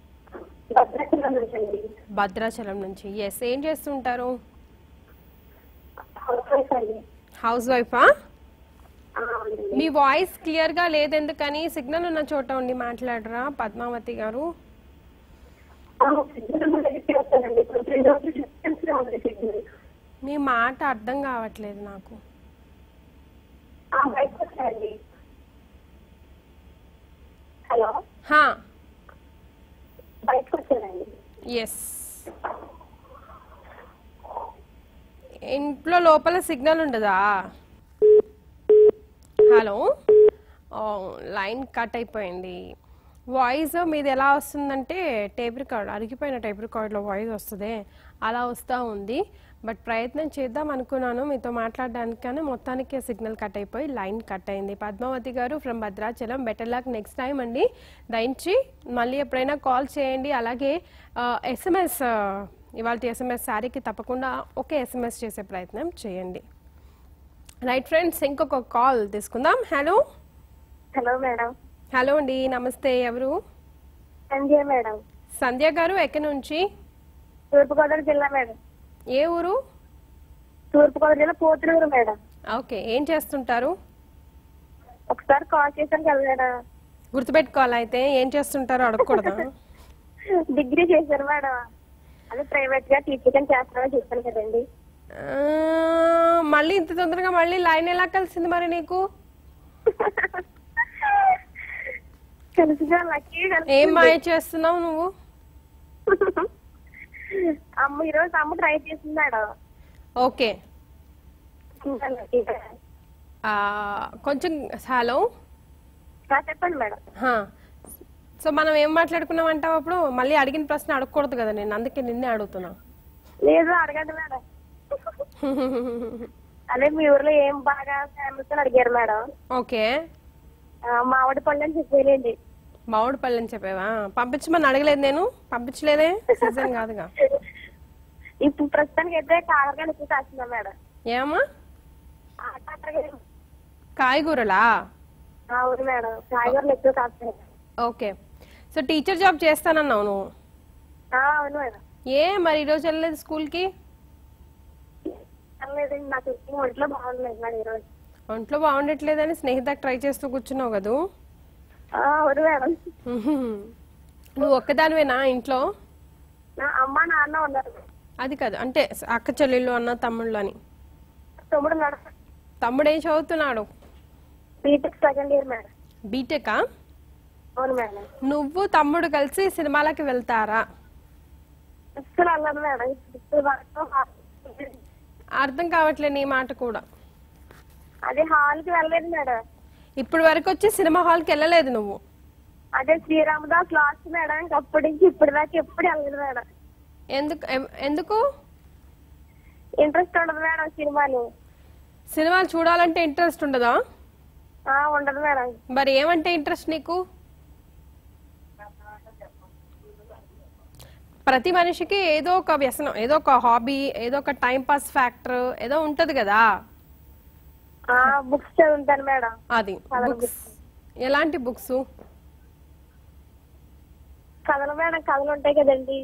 భద్రాచలం నుంచి. ఎస్, ఏం చేస్తుంటారు? హౌస్ వైఫా? మీ వాయిస్ క్లియర్ గా లేదు, ఎందుకని? సిగ్నల్ ఉన్న చోట ఉండి మాట్లాడరా పద్మావతి గారు? మీ మాట అర్థం కావట్లేదు నాకు. Hello, yes. ఇంట్లో లోపల సిగ్నల్ ఉండదా? హలో, లైన్ కట్ అయిపోయింది. వాయిస్ మీది ఎలా వస్తుందంటే టేప్ రికార్డ్, అరిగిపోయిన టేప్ రికార్డ్లో వాయిస్ వస్తుంది, అలా వస్తూ ఉంది. బట్ ప్రయత్నం చేద్దాం అనుకున్నాను మీతో మాట్లాడడానికి, కానీ మొత్తానికి సిగ్నల్ కట్ అయిపోయి లైన్ కట్ అయింది. పద్మావతి గారు from Bhadrachalam. Better luck next time అండి. దయించి మళ్ళీ ఎప్పుడైనా కాల్ చేయండి. అలాగే SMS, ఇవాళ SMS శారీకి తప్పకుండా ఒకే SMS చేసే ప్రయత్నం చేయండి. రైట్ ఫ్రెండ్స్, ఇంకొక కాల్ తీసుకుందాం. హలో. Hello madam. హలో అండి, నమస్తే. ఎవరు? సంధ్య మేడం. సంధ్య గారు, ఎక్కడి నుంచి? తూర్పుగోదావరి జిల్లా మేడం. ఏ ఊరు? తూర్పుగోదావరి జిల్లా పోతులూరు మేడం. ఓకే, ఏం చేస్తుంటారు? ఒకసారి కాల్ చేశాను కదా మేడం. గుర్తుపెట్టుకోవాలి. అయితే ఏం చేస్తుంటారో అడగకూడదా? డిగ్రీ చేశాను మేడం. అదే ప్రైవేట్ గా టీచింగ్ చేస్తానని చెప్పాను కదండి. మళ్ళీ ఇంత తొందరగా మళ్ళీ లైన్ ఎలా కలిసింది మరి నీకు? ఏం మాయ చేస్తున్నావు నువ్వు? అమ్మ ఈరోజు అమ్మ ట్రై చేసింది మేడం. ఓకే, కొంచెం. హలో, చెప్పండి మేడం. సో మనం ఏం మాట్లాడుకున్నాం అంటావు? అప్పుడు మళ్ళీ అడిగిన ప్రశ్న అడగకూడదు కదా, నేను అందుకే నిన్నే అడుగుతున్నా. లేదు, అడగండి మేడం. అదే మీ ఊర్లో ఏం బాగా ఫేమస్ అని అడిగారు మేడం. ఓకే, మామిడి పళ్ళు అని చెప్పేయండి. మామిడి పళ్ళు అని చెప్పావా? పంపించమని అడగలేదు, నేను పంపించలేదే, సీజన్ కాదుగా. ఇప్పుడు ప్రస్తుతానికి అయితే కాకరకాయలు ఎక్కువ కాస్తుందా మేడం? ఏమా? కాయగూరలా? అవును మేడం, కాయగూరలు ఎక్కువ కాస్తాయి. ఓకే, సో టీచర్ జాబ్ చేస్తానన్నావు నువ్వు? అవును మేడం. ఏ మరి ఈరోజు వెళ్ళలేదు స్కూల్కి? నాకు ఒంట్లో బాగుండలేదు మేడం ఈరోజు. ఒంట్లో బాగుండట్లేదని స్నేహితకు ట్రై చేస్తూ కూర్చున్నావు కదా? అవును మేడం. నువ్వు ఒక్కదానివేనా ఇంట్లో? అమ్మ నాన్న ఉన్నారు. అది కాదు, అంటే అక్క చెల్లెళ్ళు అన్న తమ్ముళ్ళు అని. తమ్ముడు. తమ్ముడు ఏం చదువుతున్నాడు? BTech second year madam. బీటెకా? అవును మేడం. నువ్వు తమ్ముడు కలిసి సినిమాలకి వెళ్తారా? అసలు వెళ్ళదు మేడం. అర్థం కావట్లేదు నీ మాట కూడా. అదే హాల్ కి వెళ్ళలేదు మేడం. ఇప్పుడు వరకు వచ్చి సినిమా హాల్ కి వెళ్ళలేదు నువ్వు? అదే శ్రీరామదాస్ లాస్ట్ మేడం. అప్పటి నుంచి ఇప్పటి దాకా ఎప్పుడు వెళ్ళలేదు మేడం. ఎందుకు? ఇంట్రెస్ట్ ఉండదు మేడం సినిమాలు. సినిమాలు చూడాలంటే ఇంట్రెస్ట్ ఉండదా? ఉండదు మేడం. మరి ఏమంటే ఇంట్రెస్ట్ నీకు? ప్రతి మనిషికి ఏదో ఒక వ్యసనం, ఏదో ఒక హాబీ, ఏదో ఒక టైం పాస్ ఫ్యాక్టర్ ఏదో ఉంటది కదా. బుక్స్ చదువుతాను మేడం. అది బుక్స్. ఎలాంటి బుక్స్? కథలు మేడం. కథలు ఉంటాయి కదండి.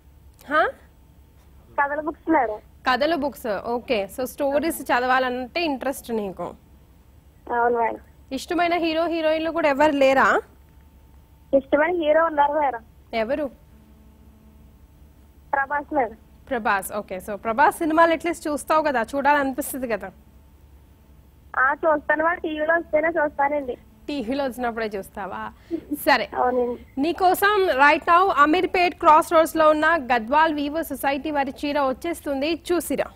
కథల బుక్స్ మేడం. కథల బుక్స్. ఓకే. సో స్టోరీస్ చదవాలంటే ఇంట్రెస్ట్ నీకు. అవును మేడం. ఇష్టమైన హీరో హీరోయిన్లు కూడా ఎవరు లేరా? ఇష్టమైన హీరో ఉన్నారు మేడం. ఎవరు? Prabhas madam. Prabhas. Okay. So Prabhas సినిమాలు అట్లీస్ట్ చూస్తావు కదా, చూడాలనిపిస్తుంది కదా? చూస్తాను మేడం. టీవీలో వస్తేనే చూస్తానండి. టీవీలో వచ్చినప్పుడే చూస్తావా? సరే, అవునండి. నీకోసం right now Ameerpet cross roads లో ఉన్న గద్వాల్ వీవర్ సొసైటీ వారి చీర వచ్చేస్తుంది, చూసిరా.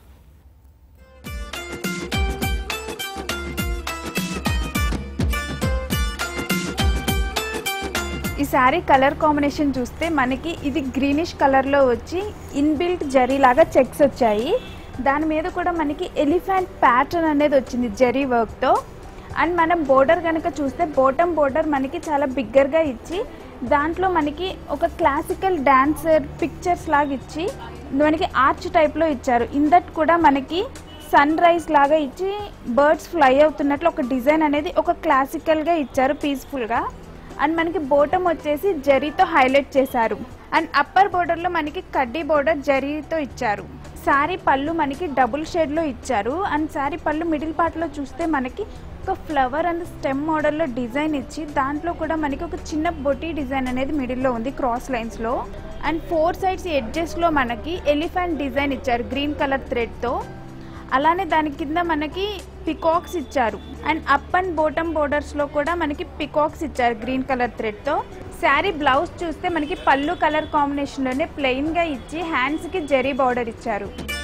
ఈ శారీ కలర్ కాంబినేషన్ చూస్తే మనకి ఇది గ్రీనిష్ కలర్లో వచ్చి ఇన్బిల్ట్ జరీ లాగా చెక్స్ వచ్చాయి. దాని మీద కూడా మనకి ఎలిఫెంట్ ప్యాటర్న్ అనేది వచ్చింది జరీ వర్క్తో. అండ్ మనం బోర్డర్ కనుక చూస్తే బాటమ్ బోర్డర్ మనకి చాలా బిగ్గర్గా ఇచ్చి దాంట్లో మనకి ఒక క్లాసికల్ డాన్సర్ పిక్చర్స్ లాగా ఇచ్చి మనకి ఆర్చ్ టైప్లో ఇచ్చారు. ఇందట్ కూడా మనకి సన్ రైజ్ లాగా ఇచ్చి బర్డ్స్ ఫ్లై అవుతున్నట్లు ఒక డిజైన్ అనేది ఒక క్లాసికల్గా ఇచ్చారు పీస్ఫుల్గా. అండ్ మనకి బోటమ్ వచ్చేసి జరీతో హైలైట్ చేశారు. అండ్ అప్పర్ బోర్డర్లో మనకి కడ్డీ బోర్డర్ జరీతో ఇచ్చారు. శారీ పళ్ళు మనకి డబుల్ షేడ్లో ఇచ్చారు. అండ్ శారీ పళ్ళు మిడిల్ పార్ట్లో చూస్తే మనకి ఒక ఫ్లవర్ అండ్ స్టెమ్ మోడల్లో డిజైన్ ఇచ్చి దాంట్లో కూడా మనకి ఒక చిన్న బొటీ డిజైన్ అనేది మిడిల్లో ఉంది క్రాస్ లైన్స్లో. అండ్ 4 సైడ్స్ ఎడ్జెస్లో మనకి ఎలిఫెంట్ డిజైన్ ఇచ్చారు గ్రీన్ కలర్ థ్రెడ్తో. అలానే దాని కింద మనకి పికాక్స్ ఇచ్చారు. అండ్ అప్ అండ్ బాటమ్ బోర్డర్స్లో కూడా మనకి పికాక్స్ ఇచ్చారు గ్రీన్ కలర్ థ్రెడ్తో. శారీ బ్లౌజ్ చూస్తే మనకి పళ్ళు కలర్ కాంబినేషన్లోనే ప్లెయిన్గా ఇచ్చి హ్యాండ్స్కి జరీ బార్డర్ ఇచ్చారు.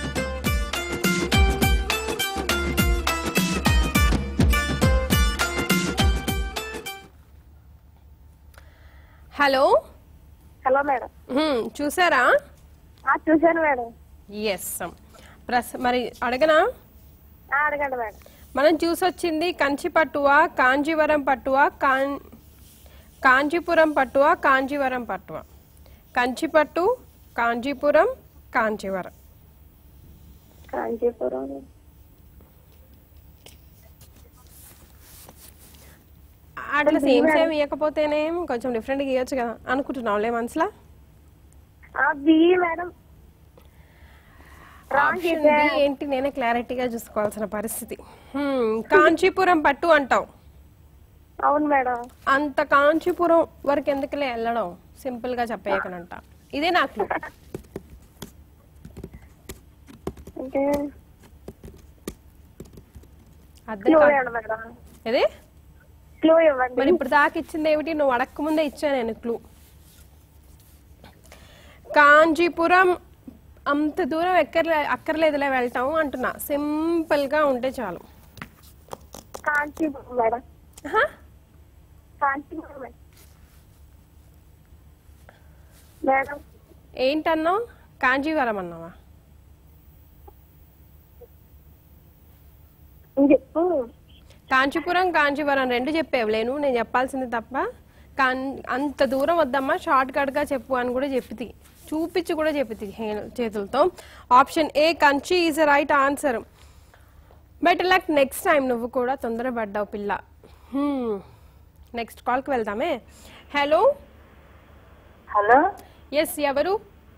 హలో. Hello madam. చూసారా? చూసాను మేడం. ఎస్. మరి అడగనా? అడగండి మేడం. మనం చూసొచ్చింది కంచి పట్టువా, కాంజీవరం పట్టువా, కాంచీపురం పట్టువా, కాంజీవరం పట్టువా? కంచి పట్టు, కాంచీపురం, కాంజీవరం. కాంచీపురం. అట్లా సేమ్ సేమ్ ఇవ్వకపోతేనేం కొంచెం డిఫరెంట్గా ఇవ్వచ్చు కదా అనుకుంటున్నావులే మనసులా. మేడం. ఏంటి నేనే క్లారిటీగా చూసుకోవాల్సిన పరిస్థితి. కాంచీపురం పట్టు అంటావు. అవును మేడం. అంత కాంచీపురం వరకు ఎందుకులే వెళ్ళడం, సింపుల్ గా చెప్పేయకనంట. ఇదే నాకు ఇదే. మరి ఇప్పుడు దాకా ఇచ్చింది ఏమిటి? నువ్వు అడక్క ముందే ఇచ్చా నేను క్లూ. కాంచీపురం అంత దూరం అక్కర్లేదులే వెళ్తాము అంటున్నా. సింపుల్ గా ఉంటే చాలు. కాంచీపురం మేడం. మేడం ఏంటన్నావు? కాంచీవరం అన్నావా? చెప్పు. కాంచీపురం కాంచీవరం రెండు చెప్పేవలేను, నేను చెప్పాల్సింది తప్ప. అంత దూరం వద్దమ్మా, షార్ట్ కట్ గా చెప్పు అని కూడా చెప్పితి, చూపించి కూడా చెప్పితి చేతులతో. Option A Kanchi is right answer. Better luck next time. నువ్వు కూడా తొందరపడ్డావు పిల్ల. నెక్స్ట్ కాల్కి వెళ్దామే. హలో. హలో. ఎస్, ఎవరు?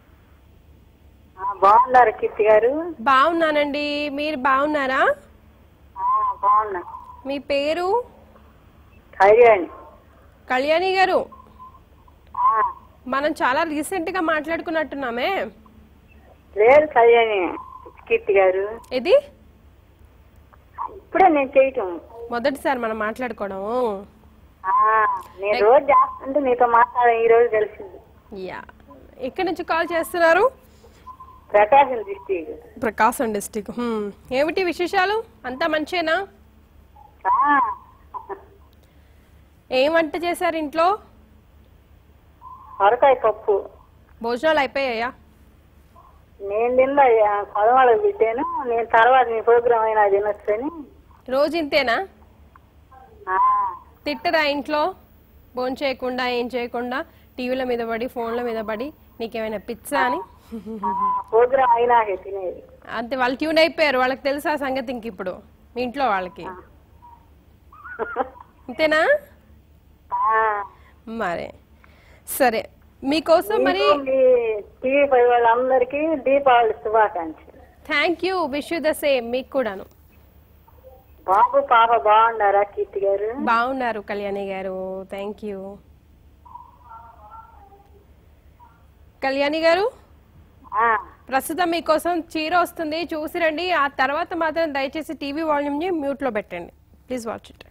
బాగున్నారు కిట్ గారు? బాగున్నానండి, మీరు బాగున్నారా? బాగున్నా. మీ పేరు? కళ్యాణి. కళ్యాణి గారు, మనం చాలా రీసెంట్ గా మాట్లాడుకున్నట్టున్నామే. లేదు కళ్యాణి కిట్ గారు. ఇది ఇప్పుడే నేను చేయటం మొదటిసారి మనం మాట్లాడుకోవడం. నేను రోజు చేస్తుంటే నీతో మాట్లాడ ఈ రోజు కలిసింది. యా. ఎక్కడి నుంచి కాల్ చేస్తున్నారు? ప్రకాశం డిస్ట్రిక్ట్. ప్రకాశం డిస్ట్రిక్ట్. ఏమిటి విశేషాలు? అంతా మంచేనా? ఏం వంట చేశారు ఇంట్లో? సొరకాయ పప్పు. భోజనాలు అయిపోయాయా? నేను తిన్నా, పదవాళ్ళకి పెట్టాను. నేను తర్వాత నీ ప్రోగ్రామ్ అయినా తినొచ్చని. రోజు ఇంతేనా? తిట్టరా ఇంట్లో? ఫోన్ చేయకుండా ఏం చేయకుండా టీవీల మీద పడి ఫోన్ల మీద పడి నీకేమైనా పిచ్చా అని? అంతే, వాళ్ళు ట్యూన్ అయిపోయారు, వాళ్ళకి తెలుసా సంగతి ఇంక ఇప్పుడు మీ ఇంట్లో వాళ్ళకి. అంతేనా? మరే సరే, మీకోసం మరి TV5 వాళ్ళందరికీ దీపావళి శుభాకాంక్షలు. Thank you, wish you the same. మీకు కూడాను. బాబు పాప బాగున్నారా కీర్తి గారు? బాగున్నారు కళ్యాణి గారు, థ్యాంక్ యూ. కళ్యాణి గారు, ప్రస్తుతం మీకోసం చీర వస్తుంది, చూసి రండి. ఆ తర్వాత మాత్రం దయచేసి టీవీ వాల్యూమ్ ని మ్యూట్ లో పెట్టండి. Please watch it.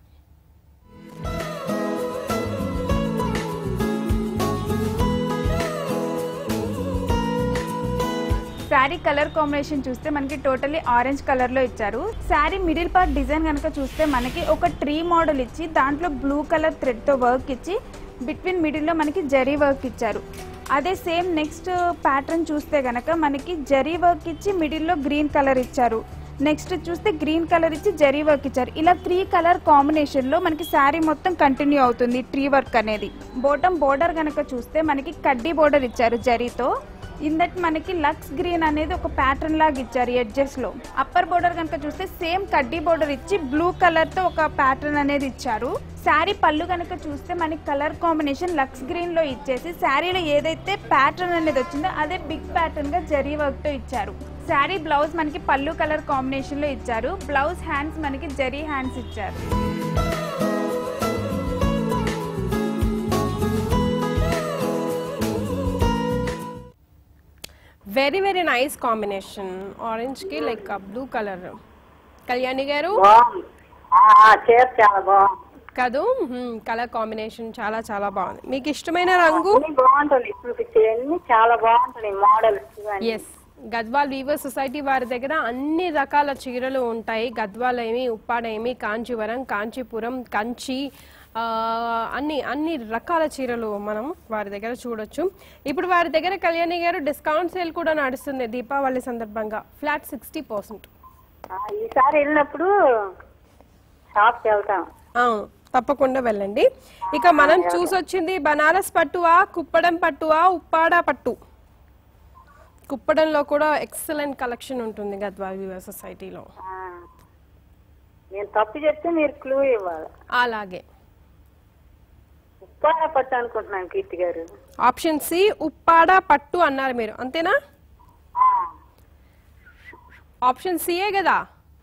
Sari colour combination చూస్తే మనకి టోటలీ ఆరెంజ్ కలర్ లో ఇచ్చారు. శారీ మిడిల్ పార్ట్ డిజైన్ కనుక చూస్తే మనకి ఒక ట్రీ మోడల్ ఇచ్చి దాంట్లో బ్లూ కలర్ థ్రెడ్ తో వర్క్ ఇచ్చి బిట్వీన్ మిడిల్ లో మనకి జరీ వర్క్ ఇచ్చారు. అదే సేమ్ నెక్స్ట్ ప్యాటర్న్ చూస్తే గనక మనకి జరీ వర్క్ ఇచ్చి మిడిల్ లో గ్రీన్ కలర్ ఇచ్చారు. నెక్స్ట్ చూస్తే గ్రీన్ కలర్ ఇచ్చి జరీ వర్క్ ఇచ్చారు. ఇలా 3 కలర్ కాంబినేషన్ లో మనకి శారీ మొత్తం కంటిన్యూ అవుతుంది ట్రీ వర్క్ అనేది. బాటమ్ బోర్డర్ కనుక చూస్తే మనకి కడ్డీ బోర్డర్ ఇచ్చారు జరీతో. ఇందట్ మనకి లక్స్ గ్రీన్ అనేది ఒక ప్యాటర్న్ లాగా ఇచ్చారు ఎడ్జెస్ లో. అప్పర్ బోర్డర్ కనుక చూస్తే సేమ్ కడ్డీ బోర్డర్ ఇచ్చి బ్లూ కలర్ తో ఒక ప్యాటర్న్ అనేది ఇచ్చారు. శారీ పళ్ళు కనుక చూస్తే మనకి కలర్ కాంబినేషన్ లక్స్ గ్రీన్ లో ఇచ్చేసి శారీలో ఏదైతే ప్యాటర్న్ అనేది వచ్చిందో అదే బిగ్ ప్యాటర్న్ గా జరీ వర్క్ తో ఇచ్చారు. శారీ బ్లౌజ్ మనకి పళ్ళు కలర్ కాంబినేషన్ లో ఇచ్చారు. బ్లౌజ్ హ్యాండ్స్ మనకి జరీ హ్యాండ్స్ ఇచ్చారు. Very very nice combination, orange కి లైక్ బ్లూ కలర్. కళ్యాణి గారు కాదు, కలర్ కాంబినేషన్ చాలా చాలా బాగుంది. మీకు ఇష్టమైన రంగు? ఎస్, గద్వాల్ వీవర్ సొసైటీ వారి దగ్గర అన్ని రకాల చీరలు ఉంటాయి. గద్వాల్ ఏమి, ఉప్పాడ ఏమి, కాంచీవరం, కాంచీపురం, కంచి, అన్ని రకాల చీరలు మనం వారి దగ్గర చూడొచ్చు. ఇప్పుడు వారి దగ్గర కళ్యాణి గారు డిస్కౌంట్ సేల్ కూడా నడుస్తుంది దీపావళి సందర్భంగా, ఫ్లాట్ 60%. ఈసారి వెళ్ళినప్పుడు షాప్కి వెళ్తాం. అవును, తప్పకుండా వెళ్ళండి. ఇక మనం చూసొచ్చింది బనారస్ పట్టువా, కుప్పడం పట్టువా, ఉప్పాడ పట్టు. కుప్పడంలో కూడా ఎక్సలెంట్ కలెక్షన్ ఉంటుంది గద్వాల్ వీవర్ సొసైటీలో. నేను తప్పు చెప్తే మీరు క్లూ ఇవ్వాలి. అలాగే, ఉప్పాడ పట్టు అనుకుంటున్నాను కీర్తి గారు. ఆప్షన్ సి ఉప్పాడ పట్టు అన్నారు మీరు, అంతేనా? ఆప్షన్ సిఏ కదా?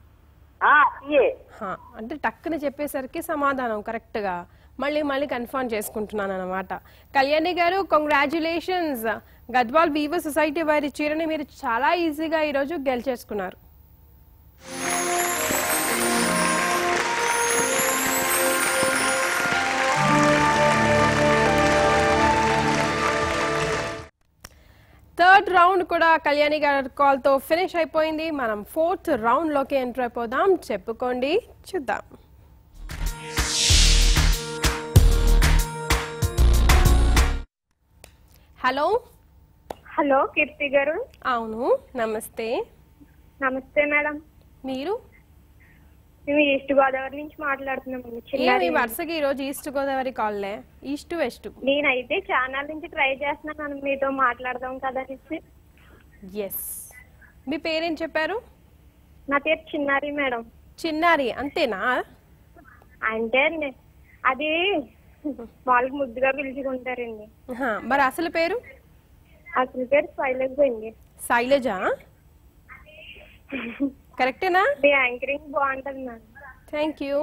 అంటే టక్కున చెప్పేసరికి సమాధానం కరెక్ట్ గా మళ్ళీ కన్ఫర్మ్ చేసుకుంటున్నాను అన్నమాట. కళ్యాణి గారు, కంగ్రాచులేషన్స్. గద్వాల్ వీవర్ సొసైటీ వారి చీరని మీరు చాలా ఈజీగా ఈరోజు గెలిచేసుకున్నారు. థర్డ్ రౌండ్ కూడా కళ్యాణి గారి కాల్ తో ఫినిష్ అయిపోయింది. మనం 4th రౌండ్ లోకి ఎంటర్ అయిపోదాం. చెప్పుకోండి, చూద్దాం. హలో హలో కీర్తి గారు. అవును, నమస్తే. నమస్తే మేడం. మీరు? మేము ఈస్ట్ గోదావరి నుంచి మాట్లాడుతున్నాము. వరుసగా ఈ రోజు ఈస్ట్ గోదావరి కాల్లే, ఈస్ట్ వెస్ట్. నేనైతే ఛానల్ నుంచి ట్రై చేస్తున్నాను మీతో మాట్లాడదాం కదా. ఎస్, మీ పేరేం చెప్పారు? నా పేరు చిన్నారి మేడం. చిన్నారి, అంతేనా? అంటే అది వాళ్ళకి ముద్దుగా పిలుచుకుంటారండి. మరి అసలు పేరు? అసలు పేరు శైలజ అండి. శైలజ, కరెక్టేనా? యాంకరింగ్ బాగుంటది మేడం. Thank you.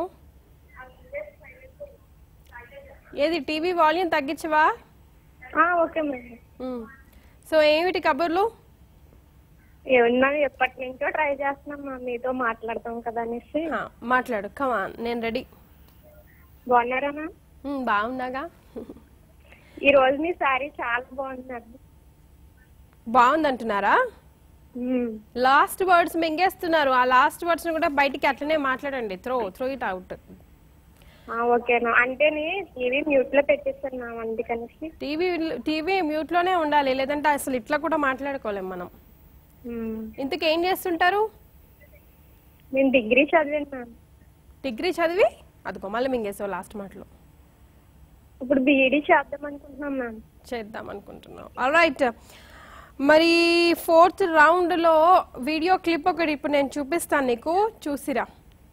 ఏది టీవీ వాల్యూమ్ తగ్గించవా? Okay madam. సో ఏమిటి కబుర్లు? ఏమన్నా ఎప్పటి నుంచో ట్రై చేస్తున్నాం మీతో మాట్లాడతాం కదా అనేసి. మాట్లాడు, కమాన్, నేను రెడీ. బాగున్నారా మ్యామ్? బాగున్నాగా. ఈ రోజు మీ సారీ చాలా బాగుంది. బాగుందంటున్నారా? లాస్ట్ వర్డ్స్ మింగేస్తున్నారు. ఆ లాస్ట్ వర్డ్స్ కూడా బయటికి అట్లనే మాట్లాడండి. Throw it out. ఓకేనా? అంటే టీవీ మ్యూట్ లో పెట్టేస్తాను అందుకనేసి. టీవీ మ్యూట్ లోనే ఉండాలి, లేదంటే అసలు ఇట్లా కూడా మాట్లాడుకోలేం మనం. ఇంతకేం చేస్తుంటారు? నేను డిగ్రీ చదివాను మ్యామ్. డిగ్రీ చదివి అదిగో మళ్ళీ మింగేసావు లాస్ట్ మాటలో. ఇప్పుడు బీఈడీ చేద్దాం అనుకుంటున్నాం మ్యామ్. చేద్దాం అనుకుంటున్నావు. ఆల్రైట్, మరి 4th రౌండ్లో వీడియో క్లిప్ ఒకటి ఇప్పుడు నేను చూపిస్తాను నీకు, చూసిరా.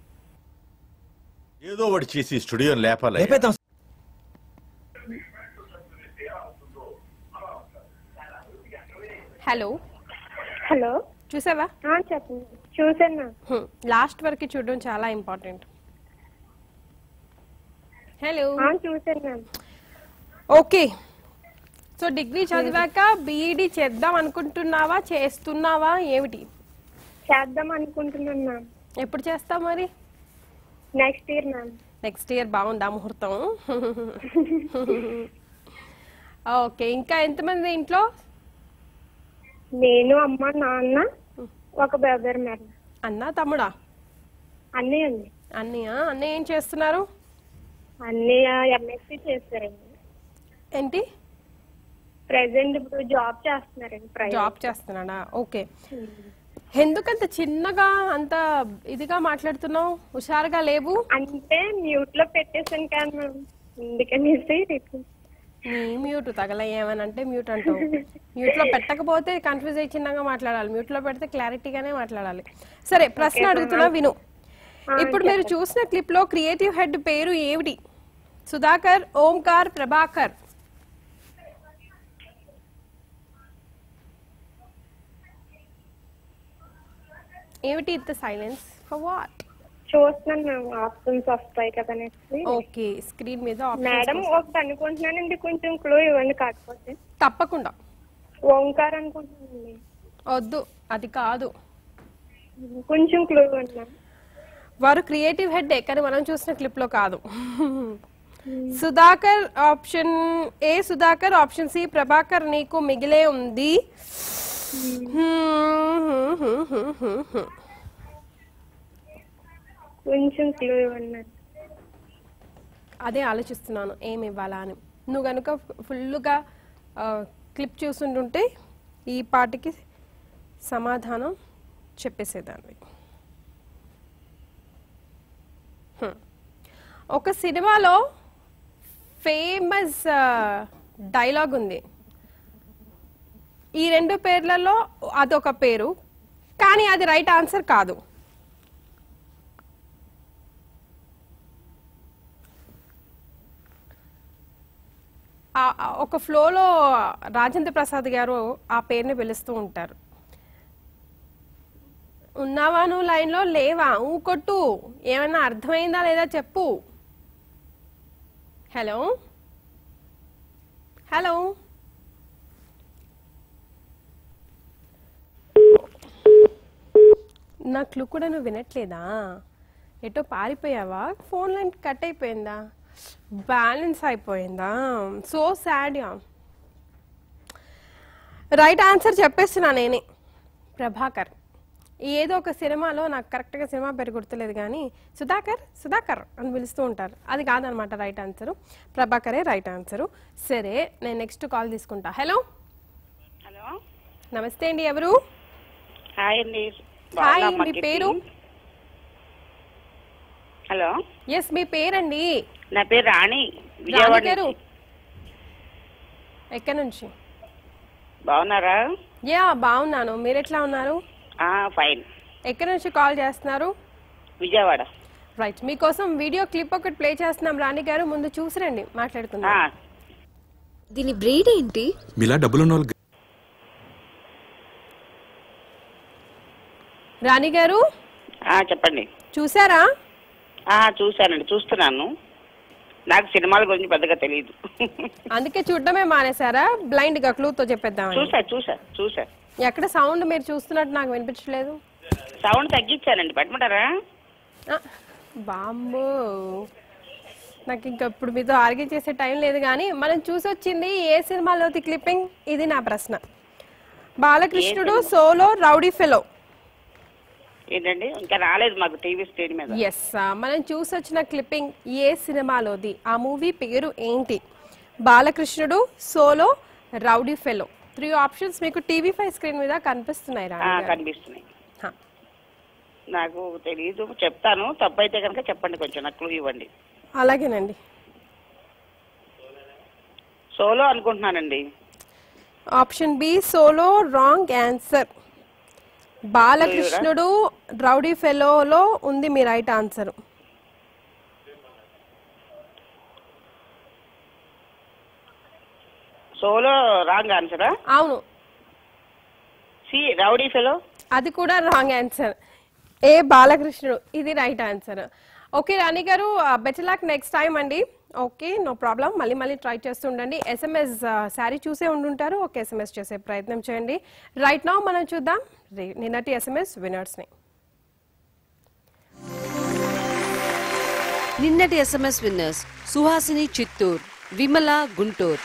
ఏదో ఒకటి చేసి స్టూడియో లేపాలి. హలో హలో చూసావా? చెప్పండి. చూసాను మ్యామ్. లాస్ట్ వరకు చూడడం చాలా ఇంపార్టెంట్. హలో చూసాను మ్యామ్. ఓకే, సో డిగ్రీ చదివాక బీఈడీ చేద్దాం అనుకుంటున్నావా, చేస్తున్నావా, ఏమిటి? చేద్దాం అనుకుంటున్నాను మ్యామ్. ఎప్పుడు చేస్తావు మరి? Next year ma'am. Next year. బాగుందా ముహూర్తం? ఓకే, ఇంకా ఎంతమంది ఇంట్లో? నేను, అమ్మ, నాన్న, ఒక బ్రదర్ మ్యామ్. అన్న తమ్ముడా? అన్నయ్య అండి. అన్నయ్య ఏం చేస్తున్నారు? అన్నయ్య ఎంఎస్సీ చేస్తారండి. ఏంటి? ప్రెసెంట్ ఇప్పుడు జాబ్ చేస్తున్నారండి. జాబ్ చేస్తున్నాడా? ఓకే. ఎందుకంత చిన్నగా అంత ఇదిగా మాట్లాడుతున్నావు, హుషారుగా లేవు? అంటే మ్యూట్ లో పెట్టేసాను కదా మ్యామ్, అందుకనేసి నీ మ్యూట్ తగల ఏమనంటే మ్యూట్ అంటావు. మ్యూట్ లో పెట్టకపోతే కన్ఫ్యూజ్ అయ్యి చిన్నగా మాట్లాడాలి, మ్యూట్ లో పెడితే క్లారిటీగానే మాట్లాడాలి. సరే, ప్రశ్న అడుగుతున్నా విను. ఇప్పుడు మీరు చూసిన క్లిప్ లో క్రియేటివ్ హెడ్ పేరు ఏమిటి? సుధాకర్, ఓంకార్, ప్రభాకర్. ఏమిటి ఇంత సైలెన్స్? For what? చూస్తున్నాను మ్యామ్, ఆప్షన్స్ వస్తాయి కదా నెక్స్ట్. ఓకే, స్క్రీన్ మీద మేడం ఒకటి అనుకుంటున్నానండి, కొంచెం క్లూ ఇవ్వండి. కాకపోతే తప్పకుండా. ఓంకార్ అనుకుంటున్నానండి. వద్దు, అది కాదు. కొంచెం క్లూ ఇవ్వండి మ్యామ్. వారు క్రియేటివ్ హెడ్, కానీ మనం చూసిన క్లిప్ లో కాదు. Sudhakar option A, Sudhakar option C, Prabhakar నీకు మిగిలే ఉంది. కొంచెం క్లూ ఇవ్వండి. అదే ఆలోచిస్తున్నాను ఏమి ఇవ్వాలా అని. నువ్వు కనుక ఫుల్గా క్లిప్ చూస్తుంటుంటే ఈ పాటికి సమాధానం చెప్పేసేదాన్ని. ఒక సినిమాలో ఫేమస్ డైలాగ్ ఉంది. ఈ రెండు పేర్లలో అదొక పేరు, కానీ అది రైట్ ఆన్సర్ కాదు. ఒక ఫ్లోలో రాజేంద్ర ప్రసాద్ గారు ఆ పేరుని పిలుస్తూ ఉంటారు. ఉన్నావా నువ్వు లైన్లో? లేవా? కొట్టు. ఏమన్నా అర్థమైందా లేదా చెప్పు. హలో హలో నా క్లూ కూడా నువ్వు వినట్లేదా? ఎటో పారిపోయావా? ఫోన్ లైన్ కట్ అయిపోయిందా? బ్యాలెన్స్ అయిపోయిందా? So sad. రైట్ ఆన్సర్ చెప్పేస్తున్నా నేనే, ప్రభాకర్. ఏదో ఒక సినిమాలో, నాకు కరెక్ట్గా సినిమా పేరు గుర్తులేదు కానీ సుధాకర్ సుధాకర్ అని పిలుస్తూ ఉంటారు. అది కాదనమాట రైట్ ఆన్సరు, ప్రభాకరే రైట్ ఆన్సరు. సరే, నేను నెక్స్ట్ కాల్ తీసుకుంటా. హలో హలో, నమస్తే అండి. ఎవరు? హాయ్ అండి. హాయ్, మీ పేరు? హలో, ఎస్, మీ పేరండి? నా పేరు రాణి, రాణి విజయవాడ గారు. నుంచి. ఎక్కడి నుంచి? బాగున్నారా? యా, బాగున్నాను. మీరు ఎట్లా ఉన్నారు? ఫైన్. ఎక్కడి నుంచి కాల్ చేస్తున్నారు? విజయవాడ. రైట్, మీకోసం వీడియో క్లిప్ ఒకటి ప్లే చేస్తున్నాం రాణి గారు, ముందు చూసిరండి, మాట్లాడుకుందాం. దీని బ్రీడ్ ఏంటి? మీలా డబ్బులున్న వాళ్ళు. రాణి గారు చెప్పండి. చూసారా? చూశానండి, చూస్తున్నాను. నాకు సినిమాల గురించి పెద్దగా తెలియదు. అందుకే చూడడమే మానేశారా? బ్లైండ్ గా క్లూతో చెప్పేద్దాం. చూసా. ఎక్కడ సౌండ్ మీరు చూస్తున్నట్టు నాకు వినిపించలేదు. సౌండ్ తగ్గించానండి, పెట్టమంటారా? బాంబో, నాకు ఇంకా ఇప్పుడు మీతో ఆర్గ్యూ చేసే టైం లేదు. కానీ మనం చూసొచ్చింది ఏ సినిమాలోది క్లిప్పింగ్? ఇది నా ప్రశ్న. Balakrishnudu solo rowdy fellow. ఏంటండి, ఇంకా రాలేదు మాకు టీవీ స్క్రీన్ మీద. ఎస్, మనం చూసొచ్చిన క్లిప్పింగ్ ఏ సినిమాలోది? ఆ మూవీ పేరు ఏంటి? Balakrishnudu solo rowdy fellow. 3 options మీకు TV5 స్క్రీన్ మీద కనిపిస్తున్నాయి. కనిపిస్తున్నాయి. నాకు తెలియదు, చెప్తాను. తప్పైతే కనుక చెప్పండి, కొంచెం నాకు క్లూ ఇవ్వండి. అలాగేనండి. సోలో అనుకుంటున్నానండి. Option B solo wrong answer. Balakrishnudu rowdy ఫెలోలో ఉంది మీ రైట్ ఆన్సర్. సోలో రాంగ్ ఆన్సరా? అవును. సి రౌడీ ఫెలో, అది కూడా రాంగ్ ఆన్సర్. ఏ బాలకృష్ణుడు, ఇది రైట్ ఆన్సర్. ఓకే రాణి గారు, బెటర్ లక్ నెక్స్ట్ టైం అండి. Okay, no problem. మళ్ళీ ట్రై చేస్తూ ఉండండి. ఎస్ఎంఎస్ శారీ చూసే ఉండుంటారు. ఓకే, ఎస్ఎంఎస్ చేసే ప్రయత్నం చేయండి. రైట్ నౌ మనం చూద్దాం నిన్నటి ఎస్ఎంఎస్ విన్నర్స్ ని. నిన్నటి SMS winners Suhasini Chittoor, Vimala Guntur.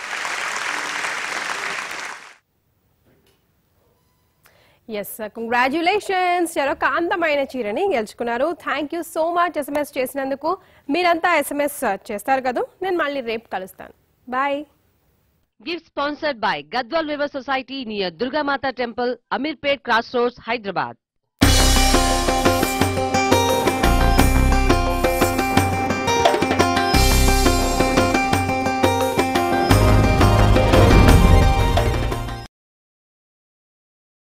Yes, congratulations. ఒక అందమైన చీరని గెలుచుకున్నారు. Thank you so much SMS చేసినందుకు. మీరంతా ఎస్ఎంఎస్ చేస్తారు కదా, నేను మళ్ళీ రేపు కలుస్తాను. Bye. Gift sponsored by Gadwal weaver society near Durgamata temple, Ameerpet cross roads, Hyderabad.